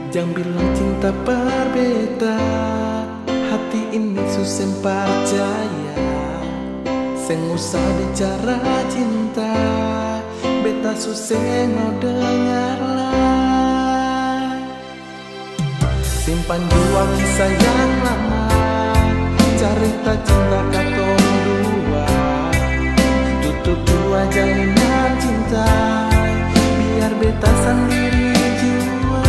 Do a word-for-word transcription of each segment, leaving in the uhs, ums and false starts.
Jangan bilang cinta berbeda, hati ini susah percaya. Seng usah bicara cinta, beta susah mau dengar lah. Simpan jua kisah yang lama, cerita cinta katong dua. Tutup jua jalinan cinta, biar beta sendiri jua.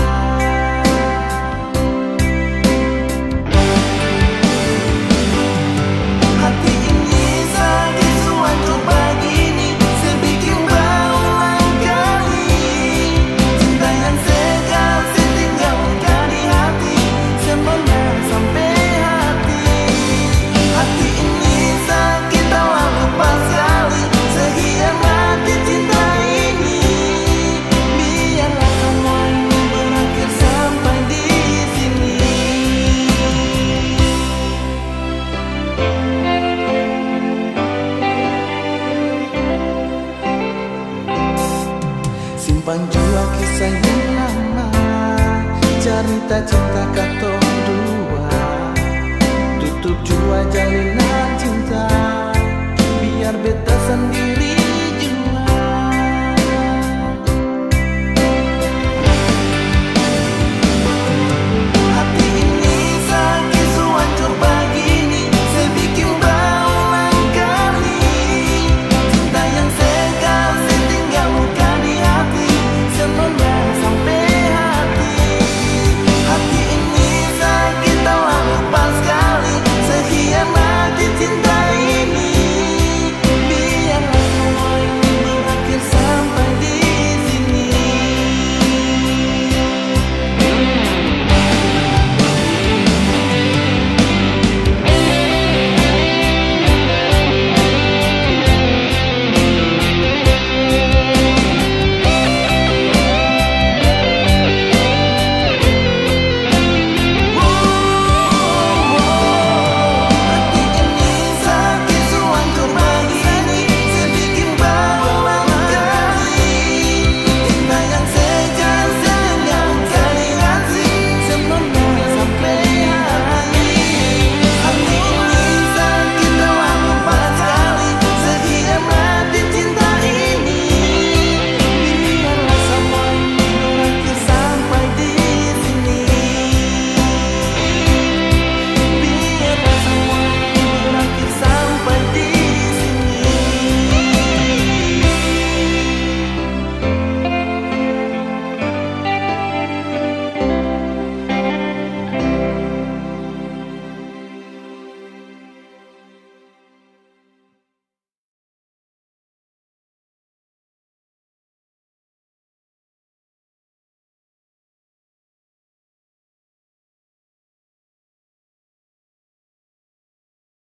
Hati ini sakit suatu begini, sebikin berulang kali. Cinta yang segar setinggalkan di hati, sebenarnya sampai hati. Hati ini sakit dalam lupa sekali, sehianati cinta ini. Biarlah semua ini berakhir sampai di sini. Simpan jua kisah yang lama, cerita cinta katong dua. Tutup jua jalinan cinta, biar beta sendiri